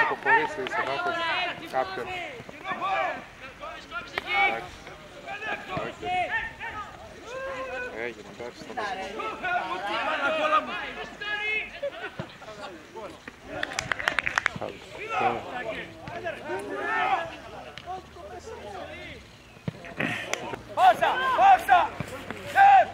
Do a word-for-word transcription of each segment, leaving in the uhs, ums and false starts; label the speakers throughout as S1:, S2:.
S1: αποχωρήσει σε βάθος κάποιον. Έγινε, εντάξει, θα μας
S2: Πάσα! Πάσα! Σεφ!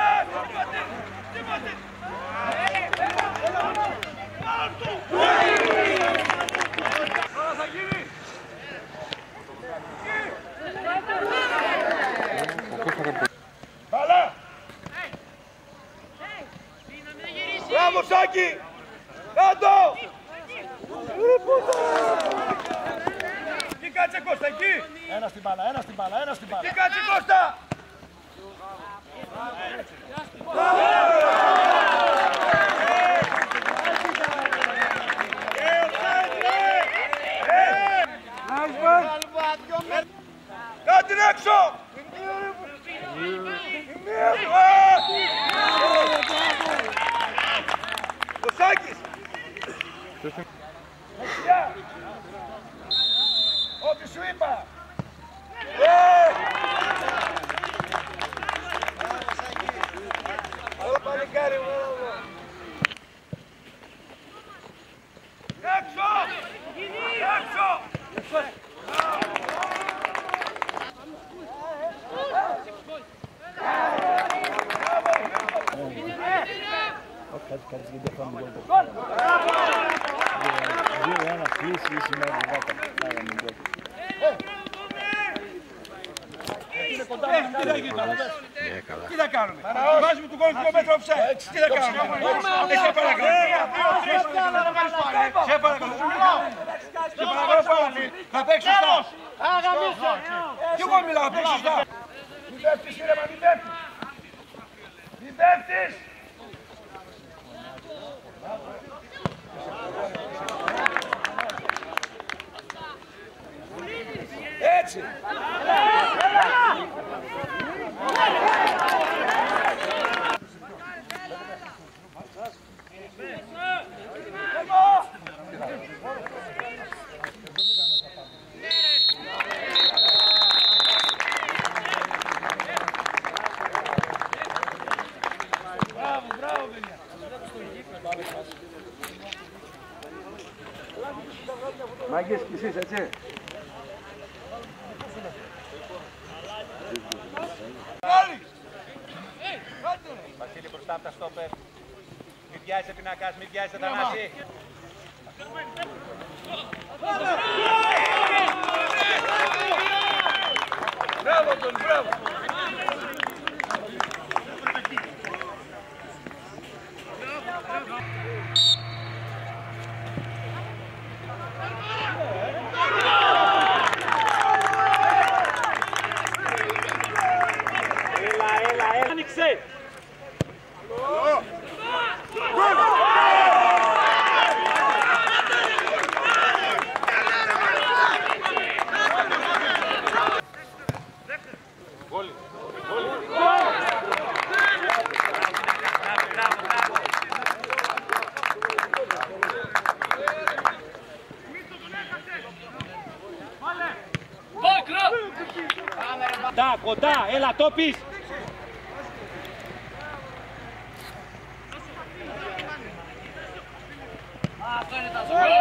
S2: Μπαλά! Μπράβο Σάκη! Κάτω! Εκεί κάτσε Κώστα, εκεί!
S3: Ένα στην μπάλα, ένα στην μπάλα, ένα στην μπάλα.
S2: Εκεί κάτσε Κώστα! Κάτι έξω! Ο Σάκης! Ό,τι σου είπα! Παλικάρι μου! Έξω! Έξω!
S3: Κάτι, κάτι, γιατί θα μην το δύο ένα, κλείσει η σημαία του Βάκα. Άρα μην το
S2: Τι θα κάνουμε, βάζουμε του κόλου δύο μέτρα offside. Τι θα κάνουμε, σε παρακαλώ. Σε παρακαλώ. Σε παρακαλώ πάρα πολύ. Θα παίξεις σωστά. Κι εγώ μιλάω, θα παίξεις σωστά. Μην πέφτεις ήρεμα, μην πέφτεις. Μην πέφτεις. Έτσι. Μπράβο, μπράβο, παιδιά.
S4: Μάγκες κι εσείς, έτσι.
S2: Βασίλη μπροστά από τα στόπερ. Μην πιάζεσαι πινακάς, μην πιάζεσαι Θανάση. Μπράβο τον, μπράβο. Έλα, έλα, έλα. Άνοιξε. Κοντά, κοντά, έλα το πεις. Αυτό είναι τα ζώα.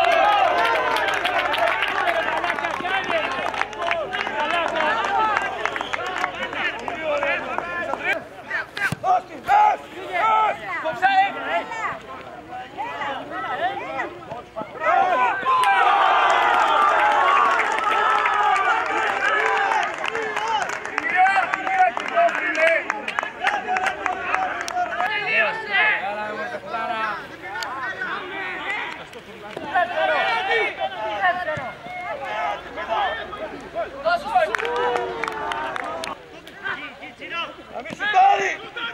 S2: Να μην σουτάρει!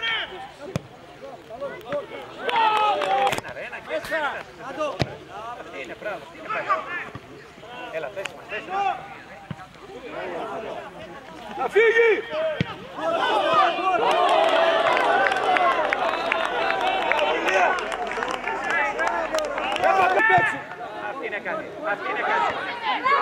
S2: Αυτή είναι πράγμα, αυτή είναι πράγμα. Έλα, θέση μας, θέση μας. Να φύγει! Αυτή είναι
S5: κάνει. Αυτή είναι καλή.